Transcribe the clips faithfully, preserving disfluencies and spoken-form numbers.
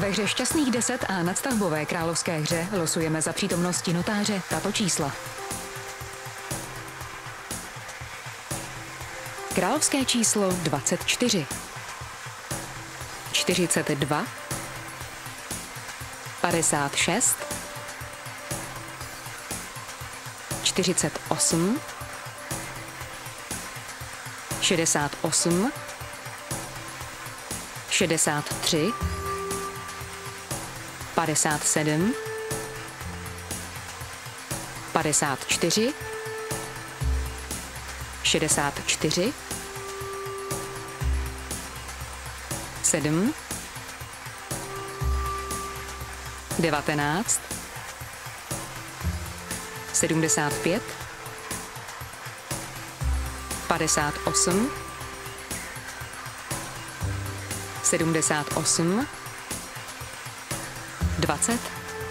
Ve hře Šťastných deset a nadstavbové královské hře losujeme za přítomnosti notáře tato čísla. Královské číslo dvacet čtyři, čtyřicet dva, padesát šest, čtyřicet osm, šedesát osm, šedesát tři, padesát sedm, padesát čtyři, šedesát čtyři, sedm, devatenáct, sedmdesát pět, padesát osm, sedmdesát osm, dvacet,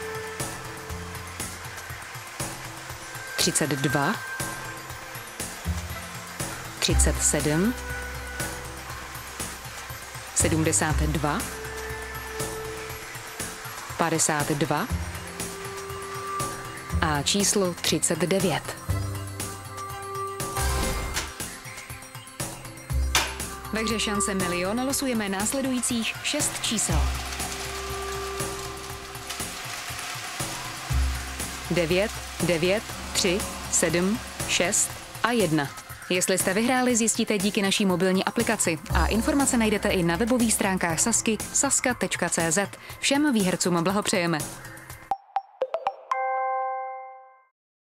třicet dva, třicet sedm, sedmdesát dva, padesát dva a číslo třicet devět. Ve hře Šance milion losujeme následujících šest čísel. devět, devět, tři, sedm, šest a jedna. Jestli jste vyhráli, zjistíte díky naší mobilní aplikaci a informace najdete i na webových stránkách Sazky saska tečka cé zet. Všem výhercům blahopřejeme.